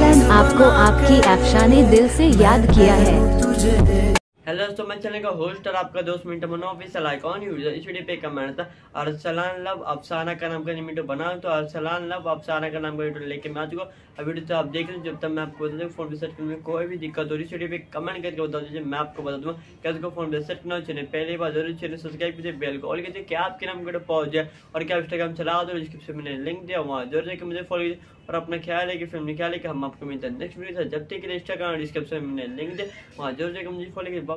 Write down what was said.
Fan आपको आपकी अफसाने दिल से याद किया है। हेलो दोस्तों, मैं चैनल का होस्ट और आपका दोस्त मिंटू मनो ऑफिशियल आइकॉन यूजर। इस वीडियो पे कमेंट था अरसलान लव अफसाना का नाम का वीडियो बना तो अरसलान लव अफसाना का नाम का वीडियो लेके मैं आ चुका। अब वीडियो तो आप देख रहे हैं। जब तक मैं आपको बता दूं फोन पे सेट करने में कोई भी दिक्कत हो रही है, इस वीडियो पे कमेंट करके बता दीजिए, मैं आपको बता दूंगा कैसे को फोन पे सेट करना चाहिए। पहली बार जरूर चैनल सब्सक्राइब कीजिए, बेल को ऑल कीजिए क्या आपके नाम वीडियो पहुंच जाए। और क्या इंस्टाग्राम चला दो, डिस्क्रिप्शन में लिंक दिया वहाँ जरूर जाकर मुझे फॉलो कीजिए। और अपना ख्याल है कि फिल्म ख्याल है कि हम आपको मिलते हैं नेक्स्ट वीडियो। जब तक इंस्टाग्राम डिस्क्रिप्शन में लिंक दिया वहाँ जरूर जाकर मुझे फॉलो कीजिए।